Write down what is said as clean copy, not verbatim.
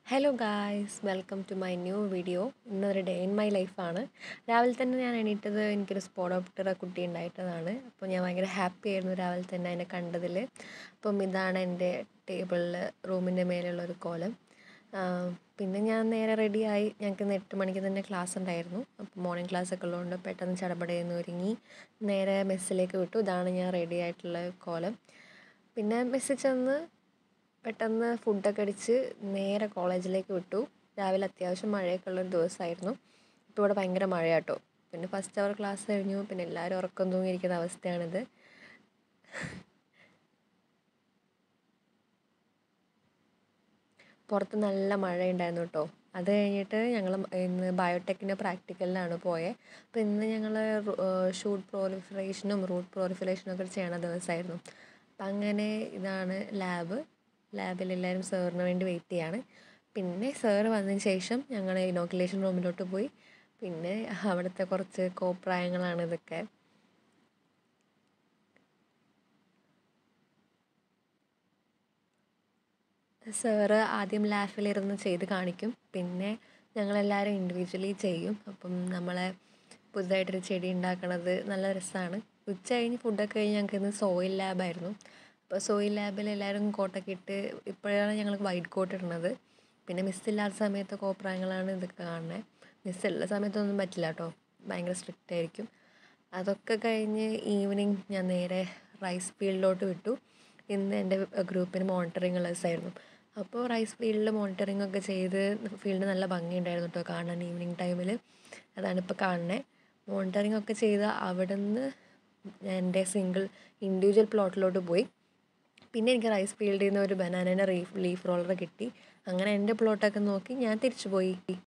Hello guys welcome to my new video. ഇന്നൊരു day in my ലൈഫാണ്. രാവിലെ തന്നെ ഞാൻ എണീറ്റത് എനിക്കൊരു സ്പോഡോപ്റ്ററ കുട്ടി ഉണ്ടായിട്ടതാണ്. അപ്പോൾ ഞാൻ ഭയങ്കര ഹാപ്പി ആയിരുന്നു രാവിലെ തന്നെ അതിനെ കണ്ടതിൽ. അപ്പം ഇതാണ് എൻ്റെ ടേബിളിൽ റൂമിൻ്റെ മേലുള്ളൊരു കോലം. പിന്നെ ഞാൻ നേരെ റെഡിയായി. ഞങ്ങൾക്ക് ഇന്ന് 8 മണിക്ക് തന്നെ ക്ലാസ് ഉണ്ടായിരുന്നു. അപ്പോൾ മോർണിംഗ് ക്ലാസ് ഒക്കെ ഉള്ളതുകൊണ്ട് പെട്ടെന്ന് ചടപടയെന്ന് ഒരുങ്ങി നേരെ മെസ്സിലേക്ക് വിട്ടു. ഇതാണ് ഞാൻ റെഡി ആയിട്ടുള്ള കോലം. പിന്നെ മെസ്സിൽ ചെന്ന് പെട്ടെന്ന് ഫുഡൊക്കെ അടിച്ച് നേരെ കോളേജിലേക്ക് വിട്ടു. രാവിലെ അത്യാവശ്യം മഴയൊക്കെ ഉള്ളൊരു ദിവസമായിരുന്നു. ഇപ്പോൾ ഇവിടെ ഭയങ്കര മഴയാട്ടോ. പിന്നെ ഫസ്റ്റ് അവർ ക്ലാസ് കഴിഞ്ഞു. പിന്നെ എല്ലാവരും ഉറക്കം തൂങ്ങിയിരിക്കുന്ന അവസ്ഥയാണിത്. പുറത്ത് നല്ല മഴയുണ്ടായിരുന്നു കേട്ടോ. അത് കഴിഞ്ഞിട്ട് ഞങ്ങൾ ഇന്ന് ബയോടെക്കിൻ്റെ പ്രാക്ടിക്കലിനാണ് പോയത്. അപ്പോൾ ഇന്ന് ഞങ്ങൾ ഷൂട്ട് പ്രോലിഫറേഷനും റൂട്ട് പ്രോലിഫറേഷനും ഒക്കെ ചെയ്യണ ദിവസമായിരുന്നു. അപ്പം അങ്ങനെ ഇതാണ് ലാബിൽ എല്ലാവരും സാറിന് വേണ്ടി വെയിറ്റ് ചെയ്യാണ്. പിന്നെ സാറ് വന്നതിന് ശേഷം ഞങ്ങൾ ഇനോക്കുലേഷൻ റൂമിലോട്ട് പോയി. പിന്നെ അവിടുത്തെ കുറച്ച് കോപ്രായങ്ങളാണ് ഇതൊക്കെ. സാറ് ആദ്യം ലാബിലിരുന്ന് ചെയ്ത് കാണിക്കും. പിന്നെ ഞങ്ങളെല്ലാവരും ഇൻഡിവിജ്വലി ചെയ്യും. അപ്പം നമ്മളെ പുതുതായിട്ടൊരു ചെടി ഉണ്ടാക്കണത് നല്ല രസമാണ്. ഉച്ച കഴിഞ്ഞ് ഫുഡൊക്കെ കഴിഞ്ഞ് ഞങ്ങൾക്ക് ഇന്ന് സോയിൽ ലാബായിരുന്നു. അപ്പോൾ സോയിൽ ലാബിൽ എല്ലാവരും കോട്ടൊക്കെ ഇട്ട് ഇപ്പോഴാണ് ഞങ്ങൾ വൈറ്റ് കോട്ട് ഇടുന്നത്. പിന്നെ മിസ്സില്ലാത്ത സമയത്ത് കോപ്രായങ്ങളാണ് ഇതൊക്കെ കാണുന്നത്. മിസ്സുള്ള സമയത്തൊന്നും പറ്റില്ല കേട്ടോ, ഭയങ്കര സ്ട്രിക്റ്റ് ആയിരിക്കും. അതൊക്കെ കഴിഞ്ഞ് ഈവനിങ് ഞാൻ നേരെ റൈസ് ഫീൽഡിലോട്ട് വിട്ടു. ഇന്ന് എൻ്റെ ഗ്രൂപ്പിന് മോണിറ്ററിങ് ഉള്ള ദിവസമായിരുന്നു. അപ്പോൾ റൈസ് ഫീൽഡിൽ മോണിറ്ററിങ് ഒക്കെ ചെയ്ത് ഫീൽഡ് നല്ല ഭംഗിയുണ്ടായിരുന്നു കേട്ടോ കാണാൻ ഈവനിങ് ടൈമിൽ. അതാണിപ്പോൾ കാണുന്നത്. മോണിറ്ററിങ് ഒക്കെ ചെയ്ത് അവിടെ നിന്ന് ഞാൻ എൻ്റെ ഇൻഡിവിജ്വൽ പ്ലോട്ടിലോട്ട് പോയി. പിന്നെ എനിക്ക് റൈസ് ഫീൽഡിൽ നിന്ന് ഒരു ബനാനേൻ്റെ ലീഫ് റോളർ കിട്ടി. അങ്ങനെ എൻ്റെ പ്ലോട്ടൊക്കെ നോക്കി ഞാൻ തിരിച്ചു പോയി.